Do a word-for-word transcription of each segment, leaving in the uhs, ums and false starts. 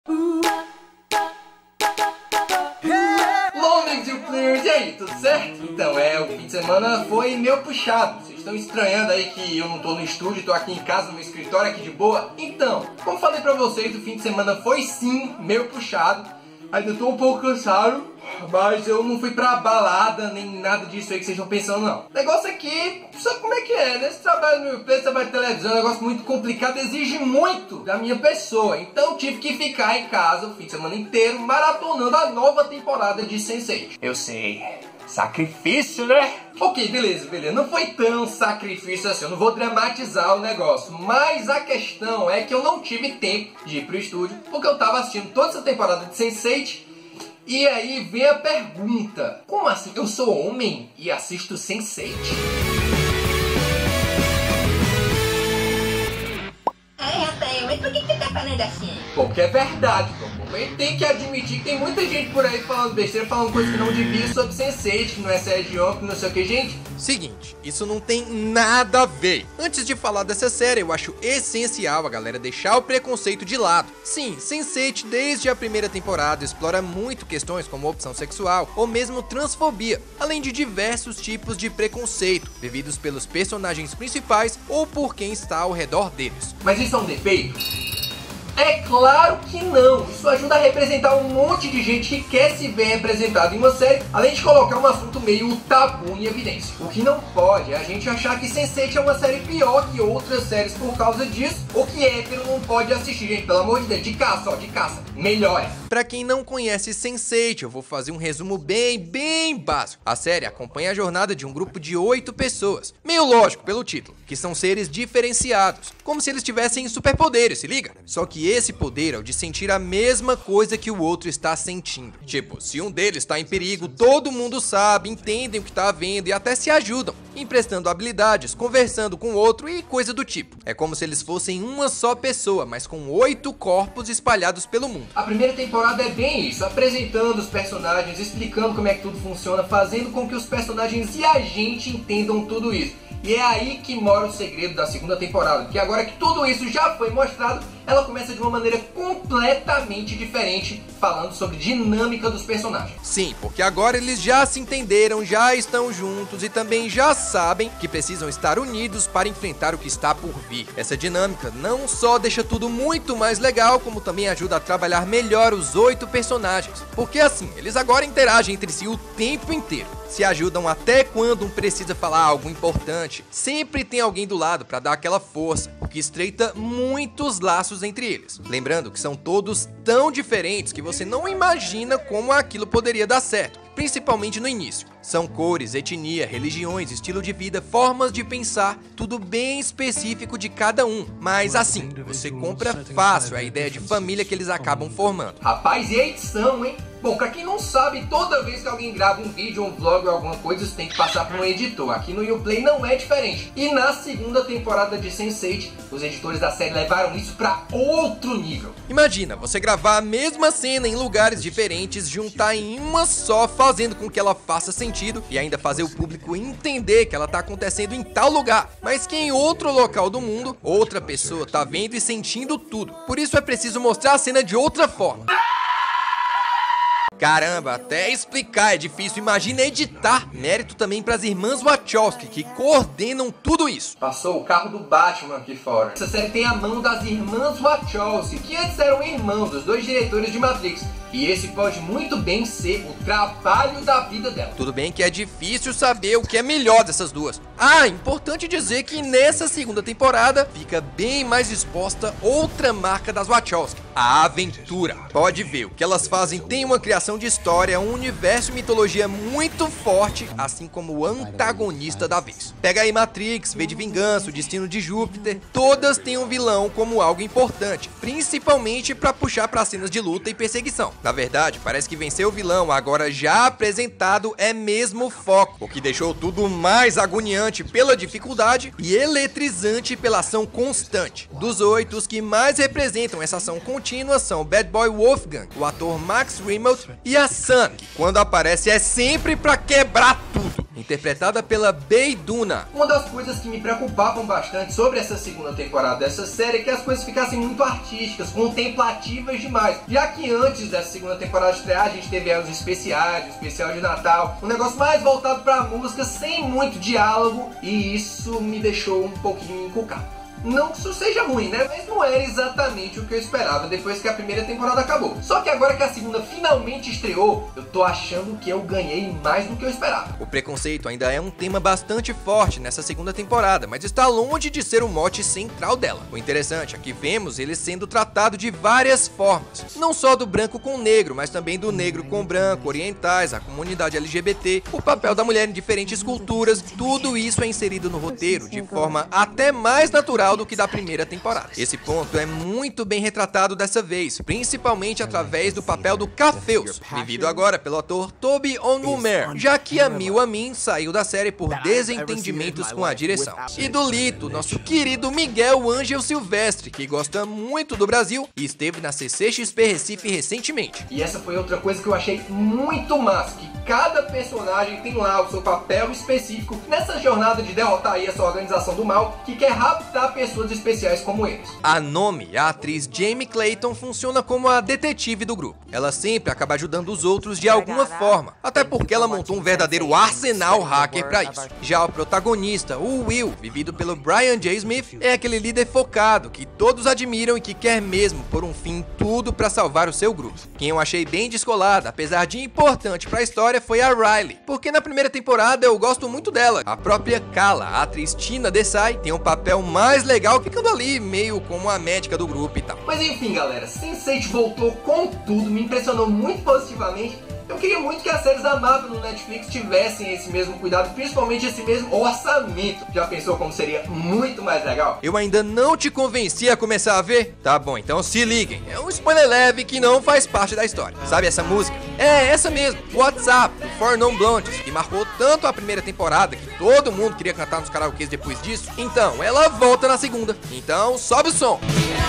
E aí, tudo certo? Então, é, o fim de semana foi meio puxado. Vocês estão estranhando aí que eu não tô no estúdio, tô aqui em casa, no meu escritório, aqui de boa? Então, como falei pra vocês, o fim de semana foi sim meio puxado. Ainda tô um pouco cansado, mas eu não fui pra balada, nem nada disso aí que vocês estão pensando, não. O negócio aqui, sabe como é que é, né? Esse trabalho no YouTube, trabalho de televisão, é um negócio muito complicado, exige muito da minha pessoa. Então tive que ficar em casa o fim de semana inteiro, maratonando a nova temporada de sense eight. Eu sei, sacrifício, né? Ok, beleza, beleza. Não foi tão sacrifício assim, eu não vou dramatizar o negócio. Mas a questão é que eu não tive tempo de ir pro estúdio, porque eu tava assistindo toda essa temporada de sense eight. E aí vem a pergunta: como assim? Eu sou homem e assisto sense eight? Ai, rapaz, mas por que você tá falando assim? Porque é verdade, Tom. E tem que admitir que tem muita gente por aí falando besteira, falando coisas que não devia sobre sense eight, que não é série de homem, que não sei o que, gente. Seguinte, isso não tem nada a ver. Antes de falar dessa série, eu acho essencial a galera deixar o preconceito de lado. Sim, sense eight desde a primeira temporada explora muito questões como opção sexual ou mesmo transfobia, além de diversos tipos de preconceito, vividos pelos personagens principais ou por quem está ao redor deles. Mas isso é um defeito? É claro que não, isso ajuda a representar um monte de gente que quer se ver representado em uma série, além de colocar um assunto meio tabu em evidência. O que não pode é a gente achar que sense eight é uma série pior que outras séries por causa disso, ou que hétero não pode assistir, gente, pelo amor de Deus, de caça, ó, de caça, melhore. Pra quem não conhece sense eight, eu vou fazer um resumo bem, bem básico. A série acompanha a jornada de um grupo de oito pessoas, meio lógico pelo título, que são seres diferenciados, como se eles tivessem superpoderes, se liga? Só que esse poder é o de sentir a mesma coisa que o outro está sentindo. Tipo, se um deles está em perigo, todo mundo sabe, entendem o que está vendo e até se ajudam, emprestando habilidades, conversando com o outro e coisa do tipo. É como se eles fossem uma só pessoa, mas com oito corpos espalhados pelo mundo. A primeira temporada é bem isso, apresentando os personagens, explicando como é que tudo funciona, fazendo com que os personagens e a gente entendam tudo isso. E é aí que mora o segredo da segunda temporada, porque agora que tudo isso já foi mostrado, ela começa de uma maneira completamente diferente, falando sobre dinâmica dos personagens. Sim, porque agora eles já se entenderam, já estão juntos e também já sabem que precisam estar unidos para enfrentar o que está por vir. Essa dinâmica não só deixa tudo muito mais legal, como também ajuda a trabalhar melhor os oito personagens, porque assim, eles agora interagem entre si o tempo inteiro, se ajudam até quando um precisa falar algo importante, sempre tem alguém do lado para dar aquela força, o que estreita muitos laços entre eles. Lembrando que são todos tão diferentes que você não imagina como aquilo poderia dar certo, principalmente no início. São cores, etnia, religiões, estilo de vida, formas de pensar, tudo bem específico de cada um. Mas assim, você compra fácil a ideia de família que eles acabam formando. Rapaz, e a edição, hein? Bom, pra quem não sabe, toda vez que alguém grava um vídeo, um vlog ou alguma coisa, isso tem que passar por um editor. Aqui no Uplay não é diferente. E na segunda temporada de sense eight, os editores da série levaram isso pra outro nível. Imagina, você gravar a mesma cena em lugares diferentes, juntar em uma só, fazendo com que ela faça sentido e ainda fazer o público entender que ela tá acontecendo em tal lugar, mas que em outro local do mundo, outra pessoa tá vendo e sentindo tudo. Por isso é preciso mostrar a cena de outra forma. Caramba, até explicar é difícil, imagina editar. Mérito também para as irmãs Wachowski, que coordenam tudo isso. Passou o carro do Batman aqui fora. Essa série tem a mão das irmãs Wachowski, que antes eram irmãos dos dois diretores de Matrix. E esse pode muito bem ser o trabalho da vida dela. Tudo bem que é difícil saber o que é melhor dessas duas. Ah, importante dizer que nessa segunda temporada fica bem mais exposta outra marca das Wachowski, a aventura. Pode ver, o que elas fazem tem uma criação de história, um universo e mitologia muito forte, assim como o antagonista da vez. Pega aí Matrix, V de Vingança, O Destino de Júpiter, todas têm um vilão como algo importante, principalmente para puxar para cenas de luta e perseguição. Na verdade, parece que vencer o vilão, agora já apresentado, é mesmo o foco, o que deixou tudo mais agoniante pela dificuldade e eletrizante pela ação constante. Dos oito, os que mais representam essa ação contínua são o Bad Boy Wolfgang, o ator Max Riemelt e a Sun, que quando aparece é sempre pra quebrar tudo. interpretada pela Bey Duna. Uma das coisas que me preocupavam bastante sobre essa segunda temporada dessa série é que as coisas ficassem muito artísticas, contemplativas demais. Já que antes dessa segunda temporada estrear, a gente teve os especiais, o especial de Natal, um negócio mais voltado pra música, sem muito diálogo, e isso me deixou um pouquinho encucado. Não que isso seja ruim, né? Mas não era exatamente o que eu esperava depois que a primeira temporada acabou. Só que agora que a segunda finalmente estreou, eu tô achando que eu ganhei mais do que eu esperava. O preconceito ainda é um tema bastante forte nessa segunda temporada, mas está longe de ser o mote central dela. O interessante é que vemos ele sendo tratado de várias formas. Não só do branco com negro, mas também do negro com branco, orientais, a comunidade L G B T, o papel da mulher em diferentes culturas, tudo isso é inserido no roteiro de forma até mais natural do que da primeira temporada. Esse ponto é muito bem retratado dessa vez, principalmente através do papel do Cafeus, vivido agora pelo ator Toby Onwumer, já que Amil Amin saiu da série por desentendimentos com a direção. E do Lito, nosso querido Miguel Ângel Silvestre, que gosta muito do Brasil e esteve na C C X P Recife recentemente. E essa foi outra coisa que eu achei muito massa, que cada personagem tem lá o seu papel específico nessa jornada de derrotar aí essa organização do mal que quer raptar pessoas especiais como eles. A Nomi, a atriz Jamie Clayton, funciona como a detetive do grupo. Ela sempre acaba ajudando os outros de alguma forma, até porque ela montou um verdadeiro arsenal hacker pra isso. Já o protagonista, o Will, vivido pelo Brian J. Smith, é aquele líder focado que todos admiram e que quer mesmo pôr um fim em tudo pra salvar o seu grupo. Quem eu achei bem descolada, apesar de importante pra história, foi a Riley, porque na primeira temporada eu gosto muito dela. A própria Kala, a atriz Tina Desai, tem um papel mais legal, ficando ali meio como a médica do grupo e tal. Mas enfim, galera, sense eight voltou com tudo, me impressionou muito positivamente. Eu queria muito que as séries da Marvel no Netflix tivessem esse mesmo cuidado, principalmente esse mesmo orçamento. Já pensou como seria muito mais legal? Eu ainda não te convenci a começar a ver? Tá bom, então se liguem. É um spoiler leve que não faz parte da história. Sabe essa música? É, essa mesmo, WhatsApp, do Four Non Blondes, que marcou tanto a primeira temporada que todo mundo queria cantar nos karaokês depois disso. Então, ela volta na segunda. Então, sobe o som.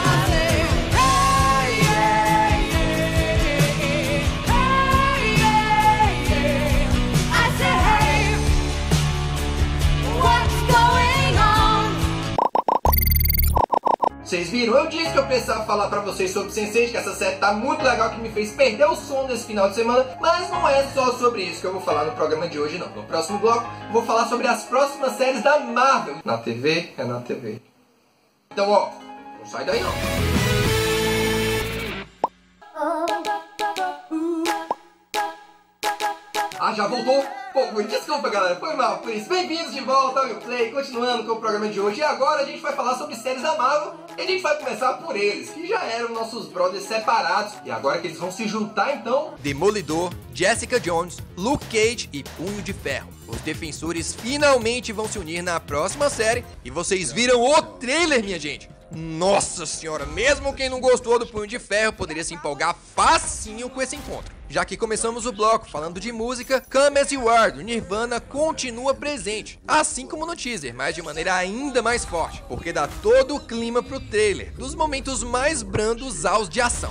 Vocês viram? Eu disse que eu precisava falar pra vocês sobre sense eight, que essa série tá muito legal, que me fez perder o sono nesse final de semana, mas não é só sobre isso que eu vou falar no programa de hoje não. No próximo bloco, eu vou falar sobre as próximas séries da Marvel. Na T V, é na T V. Então, ó, não sai daí não. Ah, já voltou? Pô, desculpa galera, foi mal por isso. Bem-vindos de volta ao Play, continuando com o programa de hoje. E agora a gente vai falar sobre séries da Marvel. E a gente vai começar por eles, que já eram nossos brothers separados. E agora que eles vão se juntar, então... Demolidor, Jessica Jones, Luke Cage e Punho de Ferro. Os defensores finalmente vão se unir na próxima série. E vocês viram o trailer, minha gente? Nossa senhora, mesmo quem não gostou do Punho de Ferro poderia se empolgar facinho com esse encontro. Já que começamos o bloco falando de música, Come As You Are, do Nirvana, continua presente, assim como no teaser, mas de maneira ainda mais forte, porque dá todo o clima pro trailer, dos momentos mais brandos aos de ação.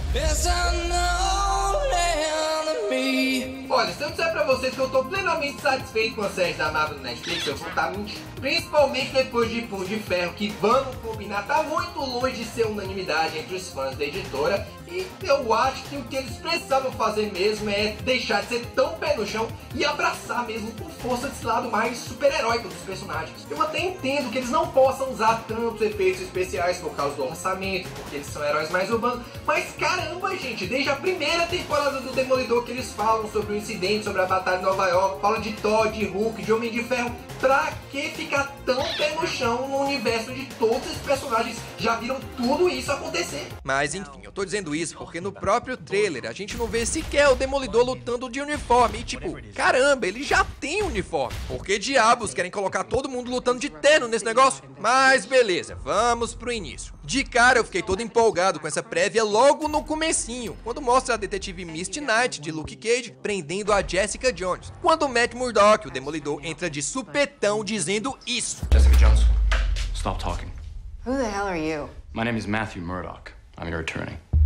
Olha, se eu disser pra vocês que eu tô plenamente satisfeito com a série da Marvel no Netflix, eu vou estar mentindo. Principalmente depois de Punho de Ferro, que vamos combinar, tá muito longe de ser unanimidade entre os fãs da editora. E eu acho que o que eles precisavam fazer mesmo é deixar de ser tão pé no chão e abraçar mesmo com força esse lado mais super-heróico dos personagens. Eu até entendo que eles não possam usar tantos efeitos especiais por causa do orçamento, porque eles são heróis mais urbanos, mas caramba, gente, desde a primeira temporada do Demolidor que eles falam sobre o incidente, sobre a batalha de Nova York, falam de Thor, de Hulk, de Homem de Ferro, pra que ficar tão pé no chão no universo onde todos esses personagens já viram tudo isso acontecer? Mas enfim, eu tô dizendo isso porque no próprio trailer a gente não vê sequer o Demolidor lutando de uniforme. E tipo, caramba, ele já tem uniforme. Por que diabos querem colocar todo mundo lutando de terno nesse negócio? Mas beleza, vamos pro início. De cara eu fiquei todo empolgado com essa prévia logo no comecinho, quando mostra a detetive Misty Knight de Luke Cage prendendo a Jessica Jones. Quando Matt Murdock, o Demolidor, entra de supetão dizendo isso. Jessica Jones, stop talking. Who the hell are you? My name is Matthew Murdock. I'm your attorney.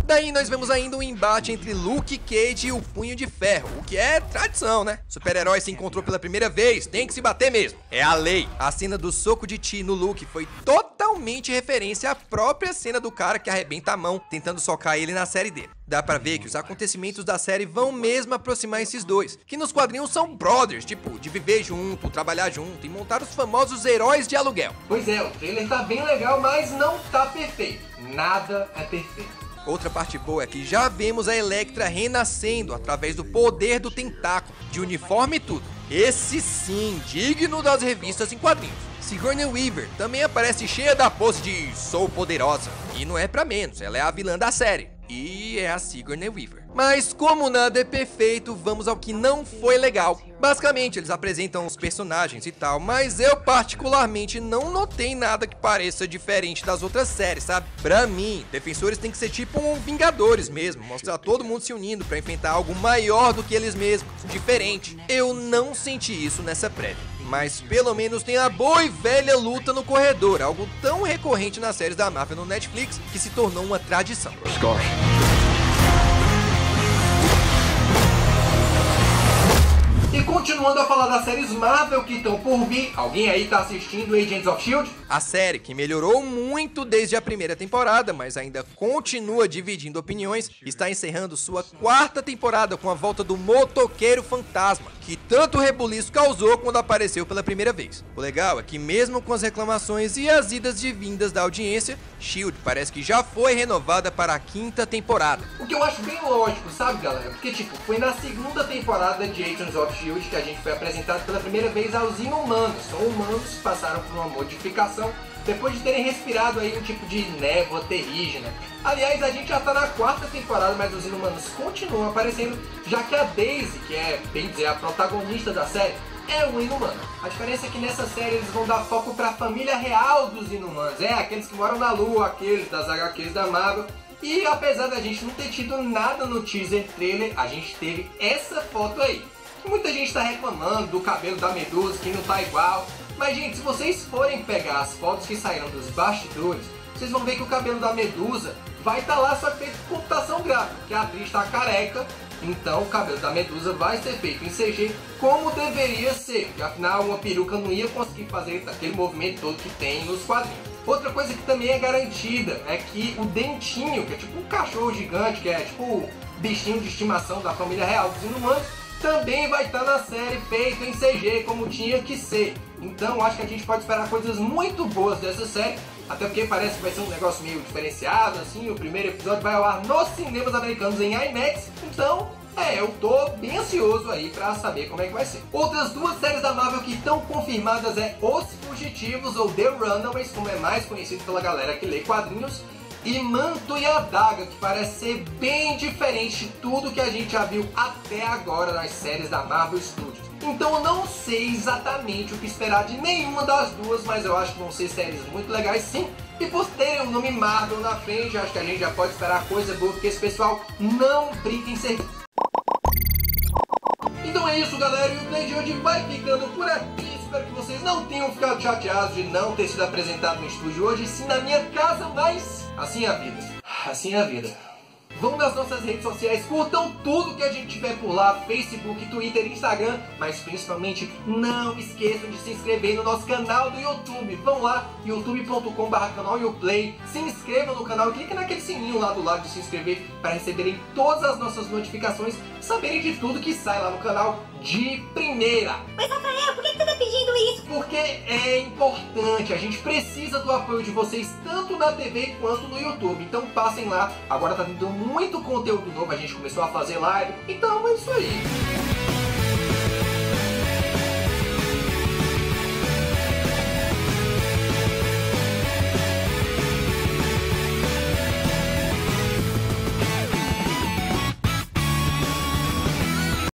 Daí nós vemos ainda um embate entre Luke Cage e o Punho de Ferro, o que é tradição, né? Super-herói se encontrou pela primeira vez, tem que se bater mesmo. É a lei. A cena do soco de Chi no Luke foi totalmente referência à própria cena do cara que arrebenta a mão tentando socar ele na série dele. Dá pra ver que os acontecimentos da série vão mesmo aproximar esses dois, que nos quadrinhos são brothers, tipo, de viver junto, trabalhar junto e montar os famosos heróis de aluguel. Pois é, o trailer tá bem legal, mas não tá perfeito. Nada é perfeito. Outra parte boa é que já vemos a Elektra renascendo através do poder do tentáculo, de uniforme e tudo. Esse sim, digno das revistas em quadrinhos. Sigourney Weaver também aparece cheia da pose de sou poderosa. E não é pra menos, ela é a vilã da série. E é a Sigourney Weaver. Mas como nada é perfeito, vamos ao que não foi legal. Basicamente, eles apresentam os personagens e tal, mas eu particularmente não notei nada que pareça diferente das outras séries, sabe? Pra mim, Defensores tem que ser tipo um Vingadores mesmo, mostrar todo mundo se unindo pra enfrentar algo maior do que eles mesmos, diferente. Eu não senti isso nessa prévia, mas pelo menos tem a boa e velha luta no corredor, algo tão recorrente nas séries da Marvel no Netflix que se tornou uma tradição. Scar. E continuando a falar das séries Marvel que estão por vir, alguém aí tá assistindo Agents of Shield? A série, que melhorou muito desde a primeira temporada, mas ainda continua dividindo opiniões, está encerrando sua quarta temporada com a volta do motoqueiro fantasma, que tanto rebuliço causou quando apareceu pela primeira vez. O legal é que mesmo com as reclamações e as idas de vindas da audiência, Shield parece que já foi renovada para a quinta temporada. O que eu acho bem lógico, sabe, galera? Porque, tipo, foi na segunda temporada de Agents of Shield que a gente foi apresentado pela primeira vez aos inumanos. São humanos que passaram por uma modificação depois de terem respirado aí um tipo de névoa terrígena. Aliás, a gente já tá na quarta temporada, mas os inumanos continuam aparecendo, já que a Daisy, que é, bem dizer, a protagonista da série, é uma inumana. A diferença é que nessa série eles vão dar foco pra família real dos inumanos. É, aqueles que moram na lua, aqueles das agá quês da Marvel. E apesar da gente não ter tido nada no teaser trailer, a gente teve essa foto aí. Muita gente tá reclamando do cabelo da Medusa, que não tá igual. Mas, gente, se vocês forem pegar as fotos que saíram dos bastidores, vocês vão ver que o cabelo da Medusa vai estar tá lá só feito com computação gráfica, que a atriz tá careca. Então o cabelo da Medusa vai ser feito em C G como deveria ser, porque afinal uma peruca não ia conseguir fazer aquele movimento todo que tem nos quadrinhos. Outra coisa que também é garantida é que o Dentinho, que é tipo um cachorro gigante, que é tipo o bichinho de estimação da família real dos inumanos, também vai estar na série feito em C G como tinha que ser. Então acho que a gente pode esperar coisas muito boas dessa série, até porque parece que vai ser um negócio meio diferenciado, assim. O primeiro episódio vai ao ar nos cinemas americanos em IMAX, então é, eu tô bem ansioso aí pra saber como é que vai ser. Outras duas séries da Marvel que estão confirmadas é Os Fugitivos, ou The Runaways, como é mais conhecido pela galera que lê quadrinhos, e Manto e Adaga, que parece ser bem diferente de tudo que a gente já viu até agora nas séries da Marvel Studios. Então eu não sei exatamente o que esperar de nenhuma das duas, mas eu acho que vão ser séries muito legais sim. E por terem o nome Marvel na frente, acho que a gente já pode esperar coisa boa, porque esse pessoal não brinca em serviço. Então é isso, galera, e o Play de hoje vai ficando por aqui. Espero que vocês não tenham ficado chateados de não ter sido apresentado no estúdio hoje, sim na minha casa, mas assim é a vida. Assim é a vida. Vão nas nossas redes sociais, curtam tudo que a gente tiver por lá, Facebook, Twitter, Instagram, mas principalmente não esqueçam de se inscrever no nosso canal do YouTube. Vão lá, youtube ponto com barra canal Uplay, se inscrevam no canal, clique naquele sininho lá do lado de se inscrever para receberem todas as nossas notificações, saberem de tudo que sai lá no canal de primeira. Mas Rafael, por que você tá pedindo isso? Porque é importante, a gente precisa do apoio de vocês tanto na T V quanto no YouTube. Então passem lá, agora tá vindo muito conteúdo novo, a gente começou a fazer live, então é isso aí.